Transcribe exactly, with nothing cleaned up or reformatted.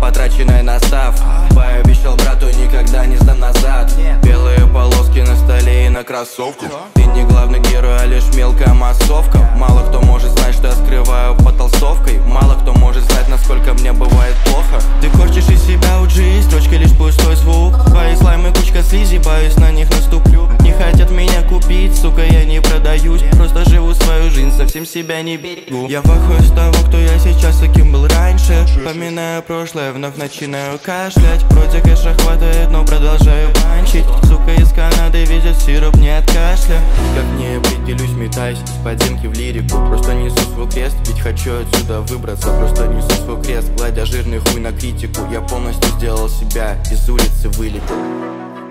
потраченной на став. Пообещал брату, никогда не сдам назад. Белые полоски на столе и на кроссовках. Ты не главный герой, а лишь мелкая массовка. Мало кто может знать, что я скрываю под толстовкой. Мало кто может знать, насколько мне бывает плохо. Ты корчишь из себя у джи, строчка лишь пустой звук. Твои слаймы кучка слизи, боюсь на них наступлю. Не хотят меня купить, сука, я не продаюсь. Просто живу свою жизнь, совсем себя не берегу. Я в ахуе с того, кто я сейчас, а кем был раньше. Поминаю прошлое, вновь начинаю кашлять. Вроде кэша хватает, но продолжаю банчить. Сука из Канады везет сироп не от кашля. Как не определюсь, метаюсь с подземки в лирику. Просто несу свой крест, ведь хочу отсюда выбраться. Просто несу свой крест, гладя жирный хуй на критику. Я полностью сделал себя, из улицы вылетел.